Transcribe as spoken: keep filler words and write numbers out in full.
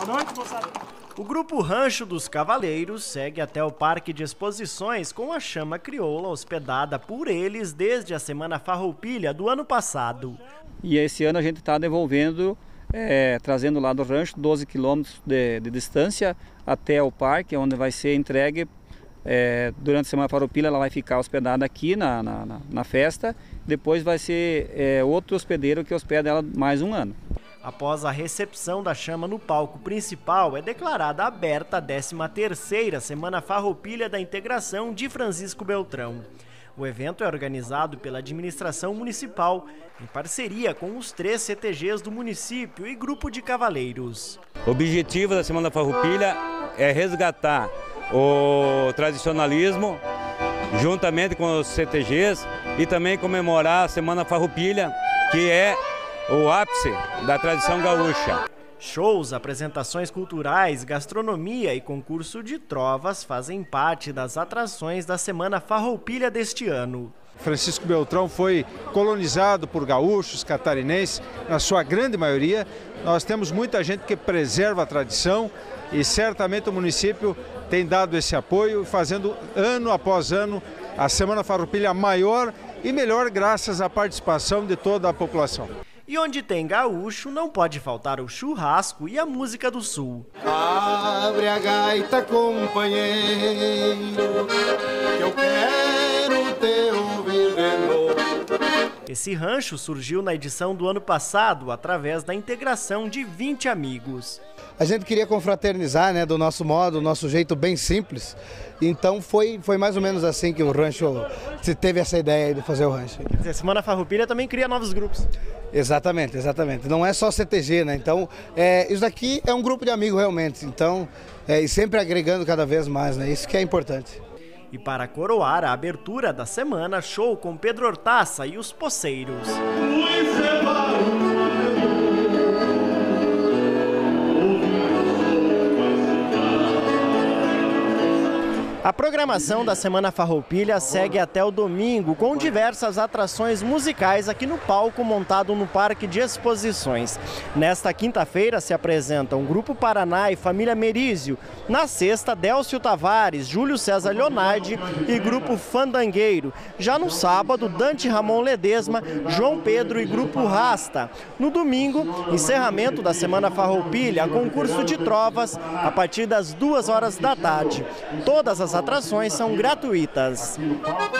noite, moçada. O Grupo Rancho dos Cavaleiros segue até o Parque de Exposições com a chama crioula hospedada por eles desde a Semana Farroupilha do ano passado. E esse ano a gente está devolvendo, é, trazendo lá do rancho doze quilômetros de, de distância até o parque, onde vai ser entregue. É, durante a Semana Farroupilha ela vai ficar hospedada aqui na, na, na festa, depois vai ser é, outro hospedeiro que hospeda ela mais um ano. Após a recepção da chama no palco principal, é declarada aberta a décima terceira Semana Farroupilha da Integração de Francisco Beltrão. O evento é organizado pela administração municipal, em parceria com os três C T Gs do município e grupo de cavaleiros. O objetivo da Semana Farroupilha é resgatar o tradicionalismo, juntamente com os C T Gs, e também comemorar a Semana Farroupilha, que é o ápice da tradição gaúcha. Shows, apresentações culturais, gastronomia e concurso de trovas fazem parte das atrações da Semana Farroupilha deste ano. Francisco Beltrão foi colonizado por gaúchos, catarinenses, na sua grande maioria. Nós temos muita gente que preserva a tradição e certamente o município tem dado esse apoio, fazendo ano após ano a Semana Farroupilha maior e melhor graças à participação de toda a população. E onde tem gaúcho, não pode faltar o churrasco e a música do sul. Abre a gaita, companheiro, que eu quero te ouvir de novo. Esse rancho surgiu na edição do ano passado, através da integração de vinte amigos. A gente queria confraternizar, né, do nosso modo, do nosso jeito bem simples. Então foi, foi mais ou menos assim que o rancho teve essa ideia de fazer o rancho. Quer dizer, a Semana Farroupilha também cria novos grupos. Exatamente, exatamente. Não é só C T G, né? Então, é, isso daqui é um grupo de amigos realmente. Então, é, e sempre agregando cada vez mais, né? Isso que é importante. E para coroar a abertura da semana, show com Pedro Hortaça e os Poceiros. A programação da Semana Farroupilha segue até o domingo, com diversas atrações musicais aqui no palco montado no Parque de Exposições. Nesta quinta-feira se apresentam Grupo Paraná e Família Merizio. Na sexta, Délcio Tavares, Júlio César Leonardi e Grupo Fandangueiro. Já no sábado, Dante Ramon Ledesma, João Pedro e Grupo Rasta. No domingo, encerramento da Semana Farroupilha, concurso de trovas a partir das duas horas da tarde. Todas as atrações são gratuitas.